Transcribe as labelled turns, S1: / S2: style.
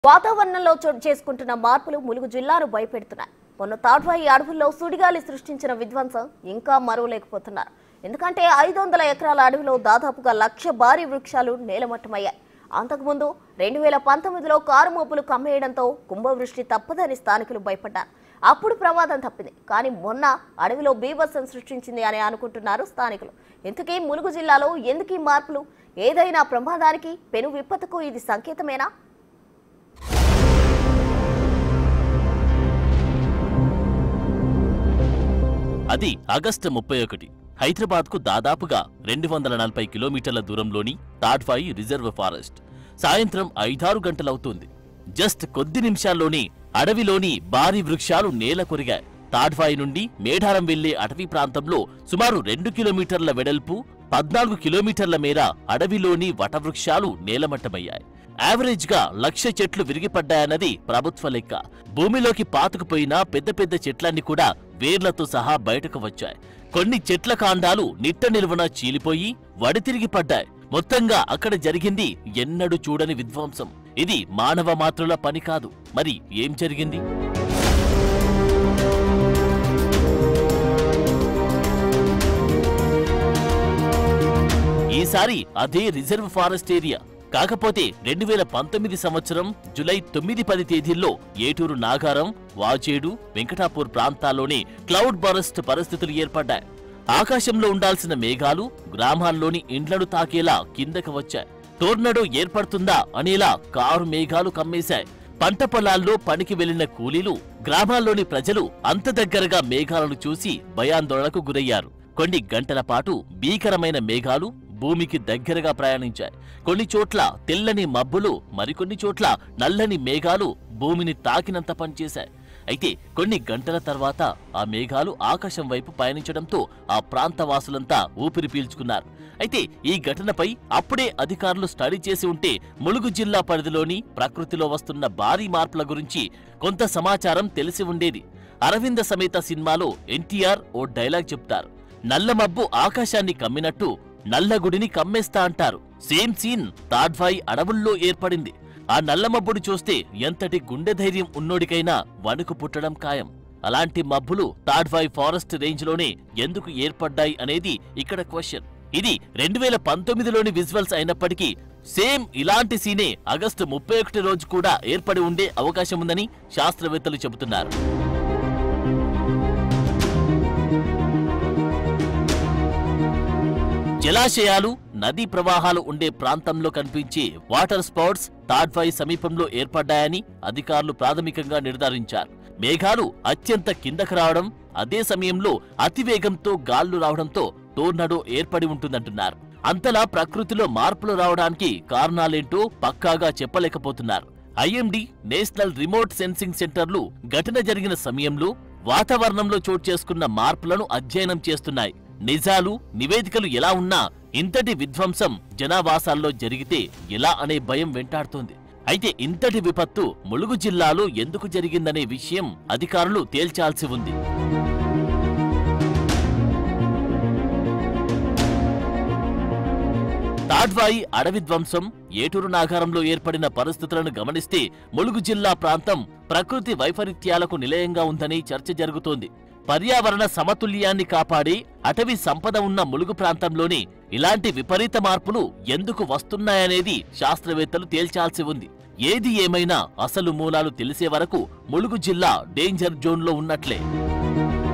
S1: వాతావరణంలో చోటు చేసుకుంటున్న మార్పులు ములుగు జిల్లాను భయపెడుతున్నాయి. మొన్న తాడ్వాయి అడవుల్లో సుడిగాలి సృష్టించిన విధ్వంసం ఇంకా మరువలేకపోతున్నారు. ఎందుకంటే 500 ఎకరాల అడవిలో దాదాపుగా 1,00,000 భారీ వృక్షాలు నేలమట్టమయ్యాయి. అంతకుముందు 2019లో కారు మోపులు కమ్మేయడంతో కుంభవృష్టి తప్పదని స్థానికులు భయపడ్డారు. అప్పుడు ప్రమాదం తప్పింది. కానీ మొన్న అడవిలో బీభత్సం సృష్టించింది అని అనుకుంటున్నారు స్థానికులు. ఇంతకీ ములుగు జిల్లాలో ఎందుకు ఈ మార్పులు? ఏదైనా ప్రమాదానికి పెను విపత్తుకు ఇది సంకేతమేనా?
S2: అది ఆగస్టు 31. హైదరాబాద్కు దాదాపుగా 240 కిలోమీటర్ల దూరంలోని తాడ్వాయి రిజర్వ్ ఫారెస్ట్. సాయంత్రం 5-6 గంటలవుతుంది. జస్ట్ కొద్ది నిమిషాల్లోనే అడవిలోని భారీ వృక్షాలు నేల కొరిగాయి. తాడ్వాయి నుండి మేడారం వెళ్లే అటవీ ప్రాంతంలో సుమారు 2 కిలోమీటర్ల వెడల్పు, 14 కిలోమీటర్ల మేర అడవిలోని వటవృక్షాలు నేలమట్టమయ్యాయి. యావరేజ్ గా 1,00,000 చెట్లు విరిగిపడ్డాయన్నది ప్రభుత్వ లెక్క. భూమిలోకి పాతుకుపోయిన పెద్ద పెద్ద చెట్లన్నీ కూడా వేర్లతో సహా బయటకు వచ్చాయి. కొన్ని చెట్ల కాండాలు నిట్ట నిలువున చీలిపోయి వడితిరిగి పడ్డాయి. మొత్తంగా అక్కడ జరిగింది ఎన్నడూ చూడని విధ్వంసం. ఇది మానవ మాత్రుల పని కాదు. మరి ఏం జరిగింది? ఈసారి అదే రిజర్వ్ ఫారెస్ట్ ఏరియా. కాకపోతే 2019 సంవత్సరం జూలై 9-10 తేదీల్లో ఏటూరు నాగారం, వాజేడు, వెంకటాపూర్ ప్రాంతాల్లోనే క్లౌడ్ బరస్ట్ పరిస్థితులు ఏర్పడ్డాయి. ఆకాశంలో ఉండాల్సిన మేఘాలు గ్రామాల్లోని ఇండ్లను తాకేలా కిందకు వచ్చాయి. టోర్నడో ఏర్పడుతుందా అనేలా కారు మేఘాలు కమ్మేశాయి. పంట పొలాల్లో పనికి వెళ్లిన కూలీలు, గ్రామాల్లోని ప్రజలు అంత దగ్గరగా మేఘాలను చూసి భయాందోళనకు గురయ్యారు. కొన్ని గంటల పాటు భీకరమైన మేఘాలు భూమికి దగ్గరగా ప్రయాణించాయి. కొన్ని చోట్ల తెల్లని మబ్బులు, మరికొన్ని చోట్ల నల్లని మేఘాలు భూమిని తాకినంత పనిచేశాయి. అయితే కొన్ని గంటల తర్వాత ఆ మేఘాలు ఆకాశం వైపు పయనించడంతో ఆ ప్రాంత వాసులంతా ఊపిరి పీల్చుకున్నారు. అయితే ఈ ఘటనపై అప్పుడే అధికారులు స్టడీ చేసి ఉంటే ములుగు జిల్లా పరిధిలోని ప్రకృతిలో వస్తున్న భారీ మార్పుల గురించి కొంత సమాచారం తెలిసి ఉండేది. అరవింద సమేత సినిమాలో ఎన్టీఆర్ ఓ డైలాగ్ చెప్తారు, నల్లమబ్బు ఆకాశాన్ని కమ్మినట్టు నల్లగుడిని కమ్మేస్తా అంటారు. సేమ్ సీన్ తాడ్వాయి అడవుల్లో ఏర్పడింది. ఆ నల్లమబ్బుడు చూస్తే ఎంతటి గుండె ధైర్యం ఉన్నోడికైనా వణుకు పుట్టడం ఖాయం. అలాంటి మబ్బులు తాడ్వాయి ఫారెస్ట్ రేంజ్ లోనే ఎందుకు ఏర్పడ్డాయి అనేది ఇక్కడ క్వశ్చన్. ఇది 2019లోని విజువల్స్ అయినప్పటికీ సేమ్ ఇలాంటి సీనే ఆగస్టు 31 రోజు కూడా ఏర్పడి ఉండే అవకాశం ఉందని శాస్త్రవేత్తలు చెబుతున్నారు. జలాశయాలు, నదీ ప్రవాహాలు ఉండే ప్రాంతంలో కనిపించే వాటర్ స్పౌట్స్ తాడ్వాయి సమీపంలో ఏర్పడ్డాయని అధికారులు ప్రాథమికంగా నిర్ధారించారు. మేఘాలు అత్యంత కిందకు రావడం, అదే సమయంలో అతివేగంతో గాళ్లు రావడంతో టోర్నడో ఏర్పడి ఉంటుందంటున్నారు. అంతలా ప్రకృతిలో మార్పులు రావడానికి కారణాలేంటో పక్కాగా చెప్పలేకపోతున్నారు. ఐఎండీ, నేషనల్ రిమోట్ సెన్సింగ్ సెంటర్లు ఘటన జరిగిన సమయంలో వాతావరణంలో చోటు చేసుకున్న మార్పులను అధ్యయనం చేస్తున్నాయి. నిజాలు, నివేదికలు ఎలా ఉన్నా ఇంతటి విధ్వంసం జనావాసాల్లో జరిగితే ఎలా అనే భయం వెంటాడుతోంది. అయితే ఇంతటి విపత్తు ములుగు జిల్లాలో ఎందుకు జరిగిందనే విషయం అధికారులు తేల్చాల్సి ఉంది. తాడ్వాయి అడవి ధ్వంసం, ఏటూరు నాగారంలో ఏర్పడిన పరిస్థితులను గమనిస్తే ములుగు జిల్లా ప్రాంతం ప్రకృతి వైపరీత్యాలకు నిలయంగా ఉందని చర్చ జరుగుతోంది. పర్యావరణ సమతుల్యాన్ని కాపాడే అటవీ సంపద ఉన్న ములుగు ప్రాంతంలోనే ఇలాంటి విపరీత మార్పులు ఎందుకు వస్తున్నాయనేది శాస్త్రవేత్తలు తేల్చాల్సి ఉంది. ఏది ఏమైనా అసలు మూలాలు తెలిసే వరకు ములుగు జిల్లా డేంజర్ జోన్లో ఉన్నట్లే.